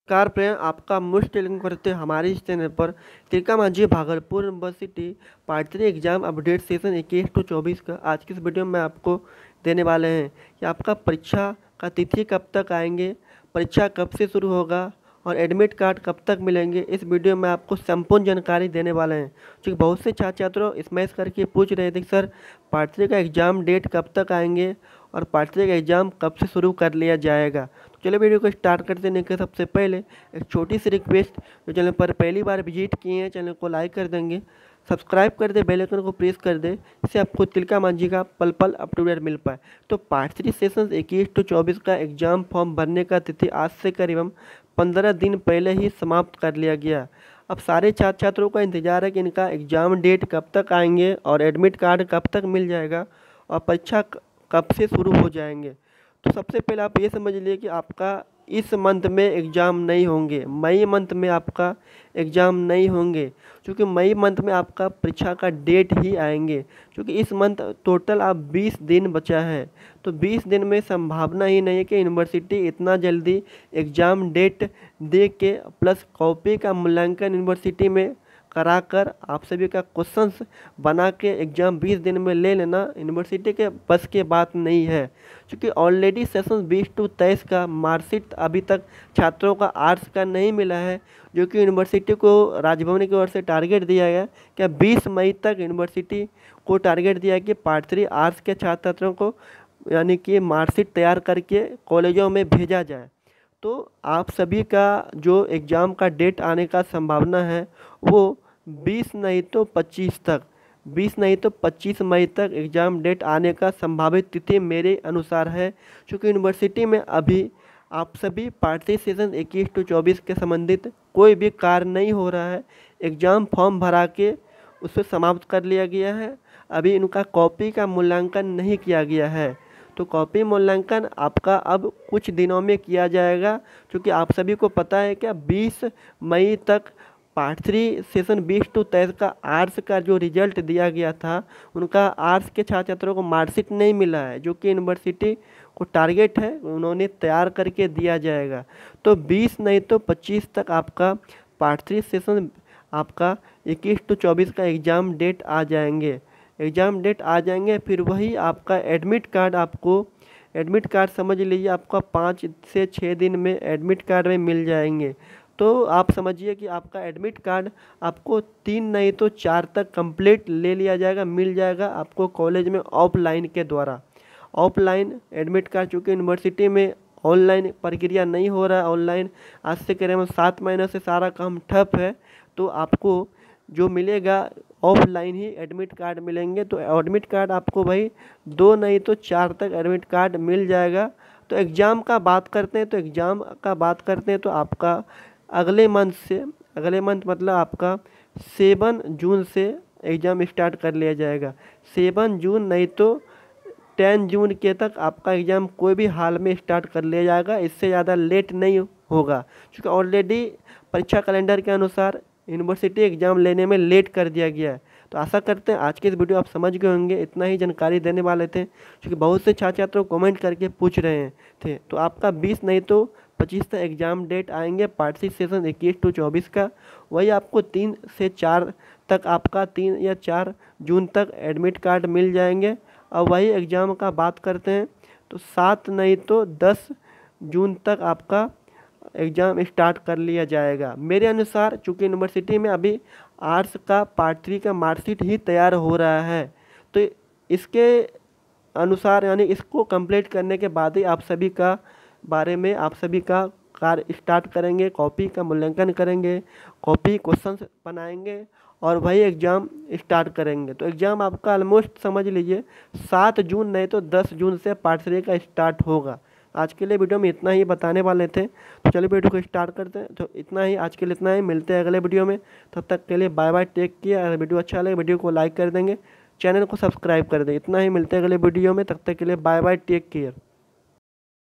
Car प्रेम आपका मुफ्त link करते हमारे इस चैनल पर Tilka Manjhi Bhagalpur university part 3 exam update session 21-24 का आज की इस वीडियो में आपको देने वाले हैं कि आपका परीक्षा का तिथि कब तक आएंगे, परीक्षा कब से शुरू होगा और एडमिट कार्ड कब तक मिलेंगे। इस वीडियो में आपको संपूर्ण जानकारी देने वाले हैं क्योंकि बहुत से छात्रों स्मैश करके पूछ रहे थे सर पार्ट 3 का एग्ज़ाम डेट कब तक आएंगे और पार्ट 3 का एग्ज़ाम कब से शुरू कर लिया जाएगा। तो चलिए वीडियो को स्टार्ट करते हैं कि सबसे पहले एक छोटी सी रिक्वेस्ट, जो चैनल पर पहली बार विजिट किए हैं चैनल को लाइक कर देंगे, सब्सक्राइब कर दे, बेल आइकन को प्रेस कर दे, इससे आपको तिलका-मांझी का पल पल अपडेट मिल पाए। तो पार्ट 3 सेशन 21-24 का एग्ज़ाम फॉर्म भरने का तिथि आज से करीबन 15 दिन पहले ही समाप्त कर लिया गया। अब सारे छात्रों का इंतजार है कि इनका एग्ज़ाम डेट कब तक आएंगे और एडमिट कार्ड कब तक मिल जाएगा और परीक्षा कब से शुरू हो जाएंगे। तो सबसे पहले आप ये समझ लीजिए कि आपका इस मंथ में एग्ज़ाम नहीं होंगे, मई मंथ में आपका एग्ज़ाम नहीं होंगे क्योंकि मई मंथ में आपका परीक्षा का डेट ही आएंगे क्योंकि इस मंथ टोटल आप 20 दिन बचा है। तो 20 दिन में संभावना ही नहीं है कि यूनिवर्सिटी इतना जल्दी एग्ज़ाम डेट दे के प्लस कॉपी का मूल्यांकन यूनिवर्सिटी में कराकर आप सभी का क्वेश्चंस बना के एग्ज़ाम 20 दिन में ले लेना यूनिवर्सिटी के बस की बात नहीं है क्योंकि ऑलरेडी सेशन 20-23 का मार्कशीट अभी तक छात्रों का आर्ट्स का नहीं मिला है, जो कि यूनिवर्सिटी को राजभवन की ओर से टारगेट दिया गया कि 20 मई तक यूनिवर्सिटी को टारगेट दिया कि पार्ट 3 आर्ट्स के छात्रों को यानी कि मार्कशीट तैयार करके कॉलेजों में भेजा जाए। तो आप सभी का जो एग्ज़ाम का डेट आने का संभावना है वो 20 नहीं तो 25 तक, 20 नहीं तो 25 मई तक एग्ज़ाम डेट आने का संभावित तिथि मेरे अनुसार है क्योंकि यूनिवर्सिटी में अभी आप सभी पार्ट 3 सेशन 21-24 के संबंधित कोई भी कार्य नहीं हो रहा है। एग्ज़ाम फॉर्म भरा के उसे समाप्त कर लिया गया है, अभी इनका कॉपी का मूल्यांकन नहीं किया गया है। तो कॉपी मूल्यांकन आपका अब कुछ दिनों में किया जाएगा क्योंकि आप सभी को पता है कि 20 मई तक पार्ट 3 सेशन 20-23 का आर्ट्स का जो रिजल्ट दिया गया था उनका आर्ट्स के छात्रों को मार्कशीट नहीं मिला है, जो कि यूनिवर्सिटी को टारगेट है उन्होंने तैयार करके दिया जाएगा। तो 20 नहीं तो 25 तक आपका पार्ट 3 सेशन आपका 21-24 का एग्ज़ाम डेट आ जाएंगे, एग्ज़ाम डेट आ जाएंगे। फिर वही आपका एडमिट कार्ड, आपको एडमिट कार्ड समझ लीजिए आपका 5 से 6 दिन में एडमिट कार्ड में मिल जाएंगे। तो आप समझिए कि आपका एडमिट कार्ड आपको 3 नहीं तो 4 तक कंप्लीट ले लिया जाएगा, मिल जाएगा आपको कॉलेज में ऑफलाइन के द्वारा। ऑफलाइन एडमिट कार्ड चूँकि यूनिवर्सिटी में ऑनलाइन प्रक्रिया नहीं हो रहा है, ऑनलाइन आज से करीबन 7 महीनों से सारा काम ठप है, तो आपको जो मिलेगा ऑफलाइन ही एडमिट कार्ड मिलेंगे। तो एडमिट कार्ड आपको भाई 2 नहीं तो 4 तक एडमिट कार्ड मिल जाएगा। तो एग्ज़ाम का बात करते हैं, तो एग्ज़ाम का बात करते हैं तो आपका अगले मंथ से, अगले मंथ मतलब आपका 7 जून से एग्ज़ाम स्टार्ट कर लिया जाएगा। 7 जून नहीं तो 10 जून के तक आपका एग्ज़ाम कोई भी हाल में स्टार्ट कर लिया जाएगा, इससे ज़्यादा लेट नहीं होगा क्योंकि ऑलरेडी परीक्षा कैलेंडर के अनुसार यूनिवर्सिटी एग्ज़ाम लेने में लेट कर दिया गया है। तो आशा करते हैं आज के इस वीडियो आप समझ गए होंगे, इतना ही जानकारी देने वाले थे क्योंकि बहुत से छात्र कमेंट करके पूछ रहे थे। तो आपका 20 नहीं तो 25 तक एग्ज़ाम डेट आएंगे पार्ट 3 सेशन 21-24 का। वही आपको 3 से 4 तक, आपका 3 या 4 जून तक एडमिट कार्ड मिल जाएंगे। और वही एग्ज़ाम का बात करते हैं तो 7 नहीं तो 10 जून तक आपका एग्ज़ाम स्टार्ट कर लिया जाएगा। मेरे अनुसार चूँकि यूनिवर्सिटी में अभी आर्ट्स का पार्ट 3 का मार्कशीट ही तैयार हो रहा है, तो इसके अनुसार यानी इसको कंप्लीट करने के बाद ही आप सभी का बारे में आप सभी का कार्य स्टार्ट करेंगे, कॉपी का मूल्यांकन करेंगे, कॉपी क्वेश्चंस बनाएंगे और वही एग्ज़ाम स्टार्ट करेंगे। तो एग्ज़ाम आपका ऑलमोस्ट समझ लीजिए 7 जून नहीं तो 10 जून से पार्ट 3 का स्टार्ट होगा। आज के लिए वीडियो में इतना ही बताने वाले थे, तो चलिए वीडियो को स्टार्ट करते हैं। तो इतना ही आज के लिए, इतना ही, मिलते हैं अगले वीडियो में। तब तक के लिए बाय बाय, टेक केयर। अगर वीडियो अच्छा लगे वीडियो को लाइक कर देंगे, चैनल को सब्सक्राइब कर दें। इतना ही, मिलते हैं अगले वीडियो में, तब तक के लिए बाय बाय, टेक केयर।